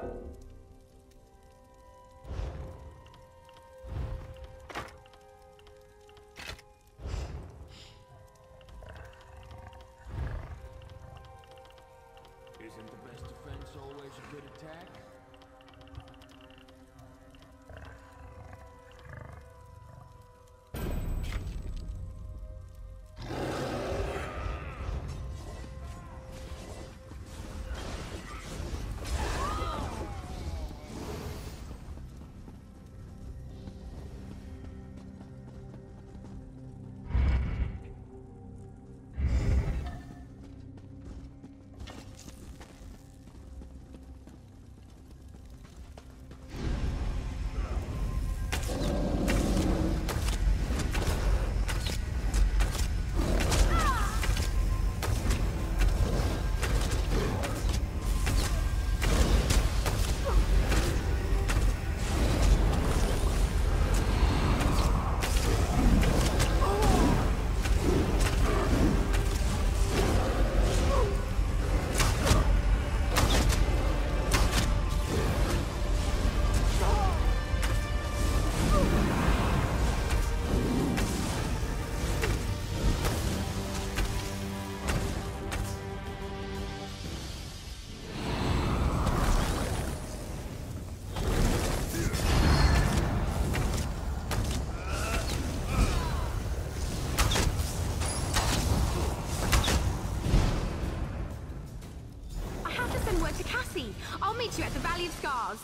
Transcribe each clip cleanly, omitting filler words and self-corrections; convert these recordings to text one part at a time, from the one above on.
Isn't the best defense always a good attack? To Cassie. I'll meet you at the Valley of Scars.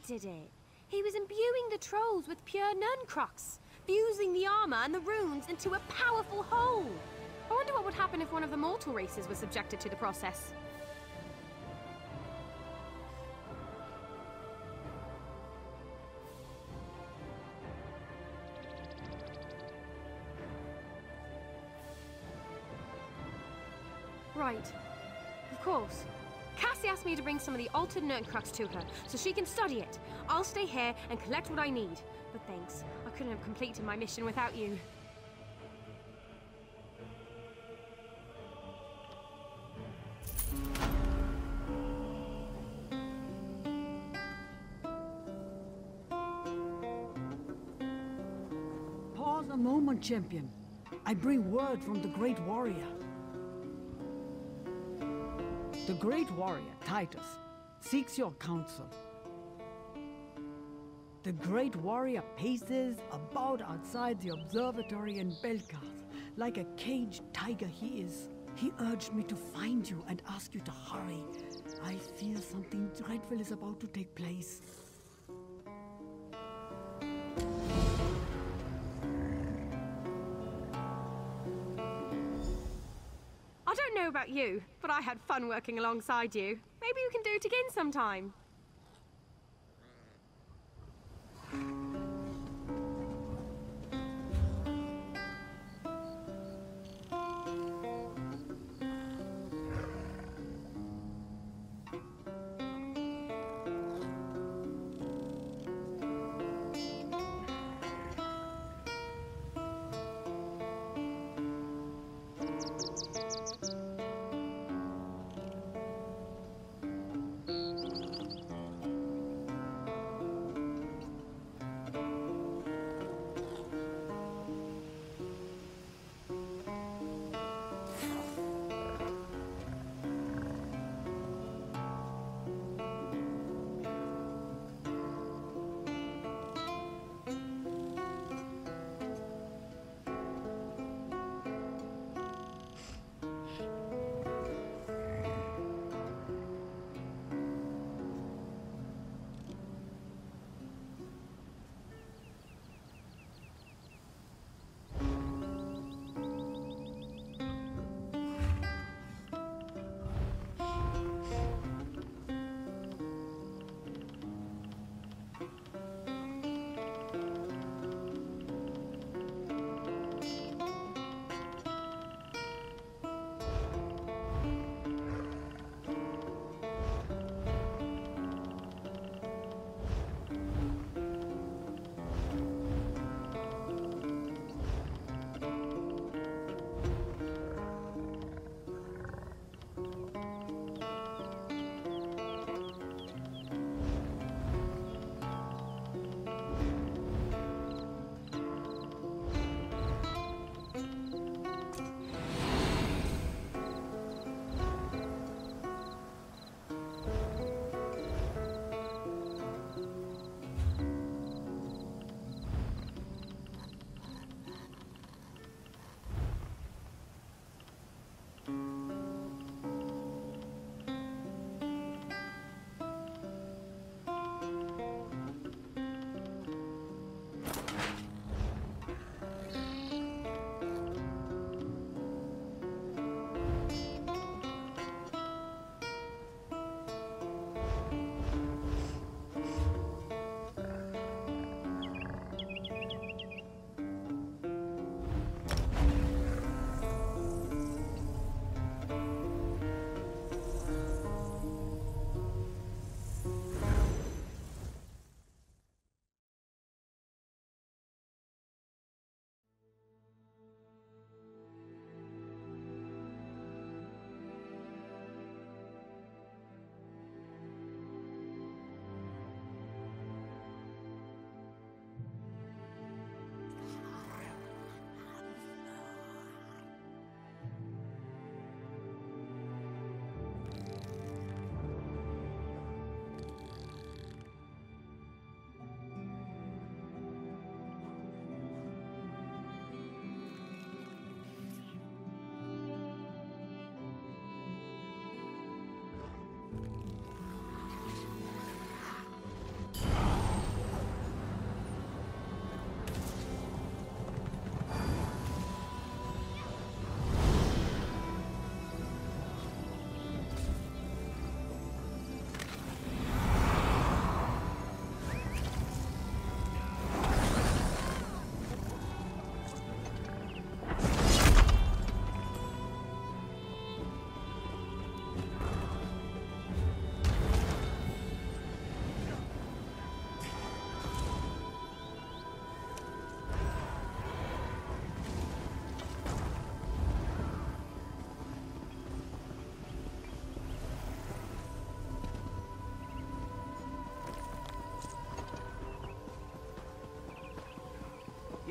did it. He was imbuing the trolls with pure Nuncrux, fusing the armor and the runes into a powerful whole. I wonder what would happen if one of the mortal races was subjected to the process. Right. Of course. Cassie asked me to bring some of the altered Nuncrux to her, so she can study it. I'll stay here and collect what I need. But thanks. I couldn't have completed my mission without you. Pause a moment, champion. I bring word from the Great Warrior. The Great Warrior, Titus, seeks your counsel. The Great Warrior paces about outside the observatory in Belkarth, like a caged tiger he is. He urged me to find you and ask you to hurry. I fear something dreadful is about to take place. I don't know about you, but I had fun working alongside you. Maybe we can do it again sometime.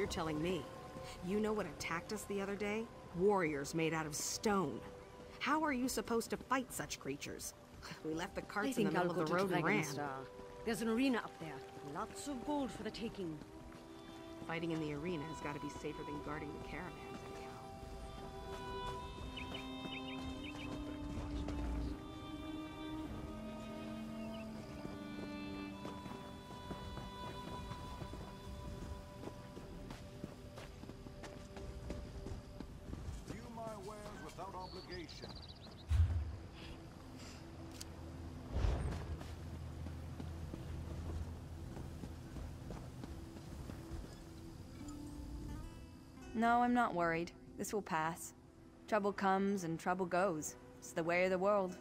You're telling me. You know what attacked us the other day? Warriors made out of stone. How are you supposed to fight such creatures? We left the I carts in the think I'll middle go of the to road and ran. Dragonstar. There's an arena up there. Lots of gold for the taking. Fighting in the arena has got to be safer than guarding the caravans, anyhow. View my wares without obligation. No, I'm not worried. This will pass. Trouble comes and trouble goes. It's the way of the world.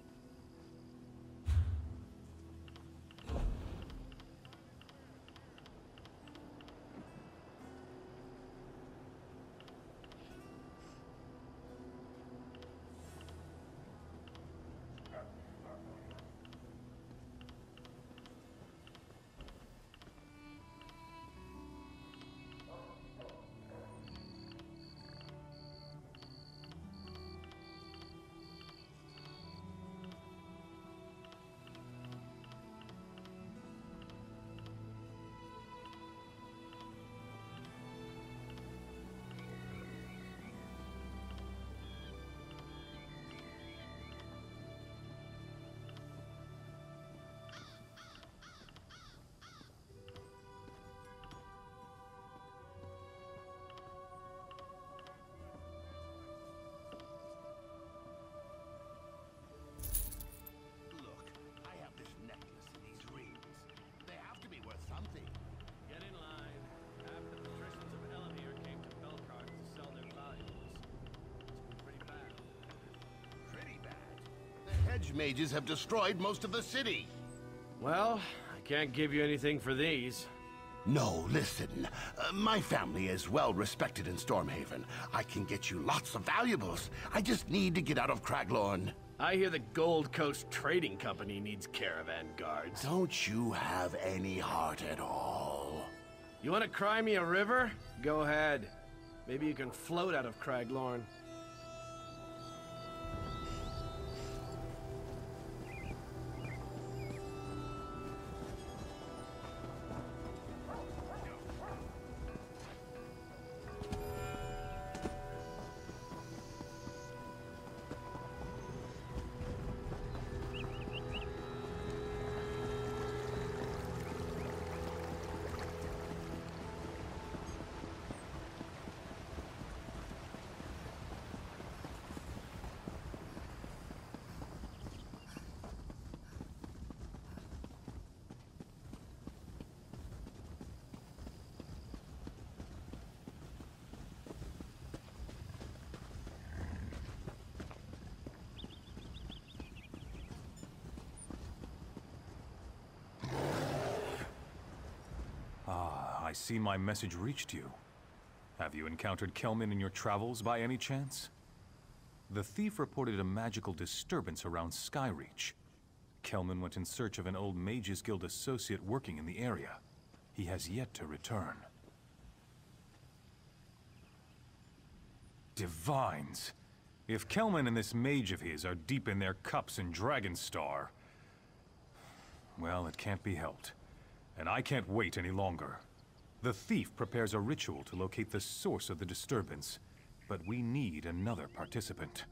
Look, I have this necklace and these rings. They have to be worth something. Get in line. Half the patricians of Elamir came to Belkar to sell their valuables. It's pretty bad. Pretty bad. The hedge mages have destroyed most of the city. Well, I can't give you anything for these. No, listen. My family is well respected in Stormhaven. I can get you lots of valuables. I just need to get out of Craglorn. I hear the Gold Coast Trading Company needs caravan guards. Don't you have any heart at all? You want to cry me a river? Go ahead. Maybe you can float out of Craglorn. I see my message reached you. Have you encountered Kelman in your travels by any chance? The thief reported a magical disturbance around Skyreach. Kelman went in search of an old Mages Guild associate working in the area. He has yet to return. Divines! If Kelman and this mage of his are deep in their cups in Dragonstar, well, it can't be helped. And I can't wait any longer. The thief prepares a ritual to locate the source of the disturbance, but we need another participant.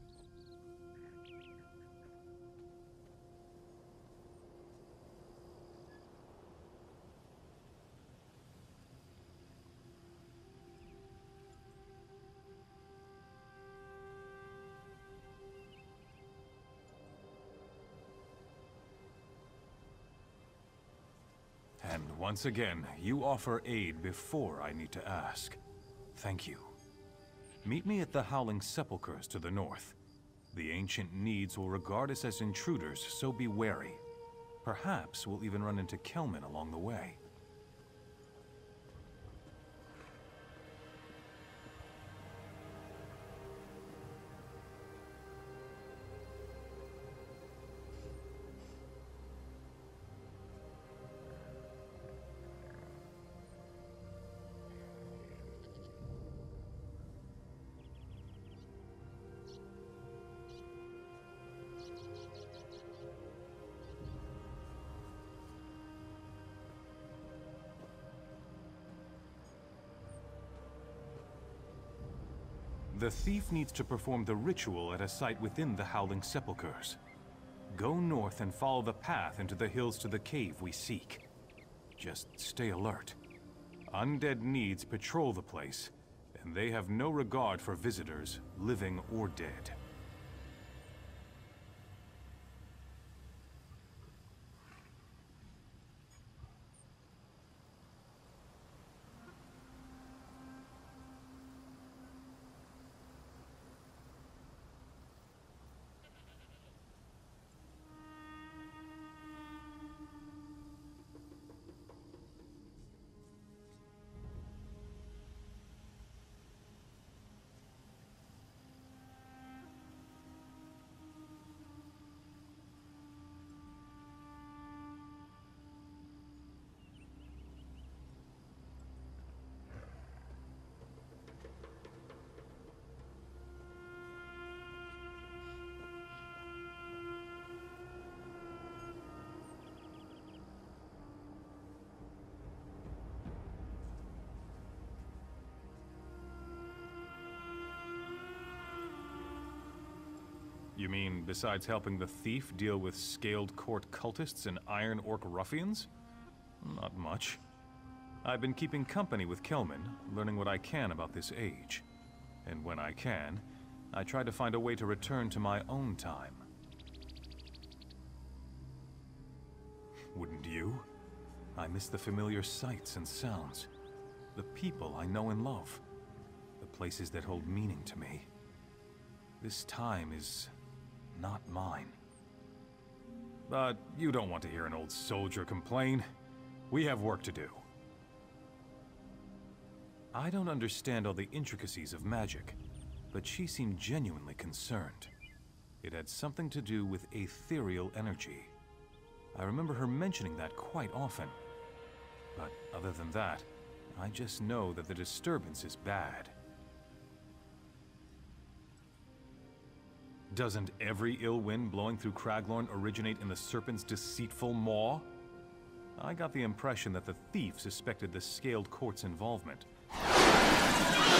And once again, you offer aid before I need to ask. Thank you. Meet me at the Howling Sepulchres to the north. The Ancient Needs will regard us as intruders, so be wary. Perhaps we'll even run into Kelman along the way. The thief needs to perform the ritual at a site within the Howling Sepulchres. Go north and follow the path into the hills to the cave we seek. Just stay alert. Undead Needs patrol the place, and they have no regard for visitors, living or dead. You mean, besides helping the thief deal with Scaled Court cultists and Iron Orc ruffians? Not much. I've been keeping company with Kelman, learning what I can about this age. And when I can, I try to find a way to return to my own time. Wouldn't you? I miss the familiar sights and sounds. The people I know and love. The places that hold meaning to me. This time is not mine. But you don't want to hear an old soldier complain. We have work to do. I don't understand all the intricacies of magic, but she seemed genuinely concerned. It had something to do with ethereal energy. I remember her mentioning that quite often. But other than that, I just know that the disturbance is bad. Doesn't every ill wind blowing through Craglorn originate in the Serpent's deceitful maw? I got the impression that the thief suspected the Scaled Court's involvement.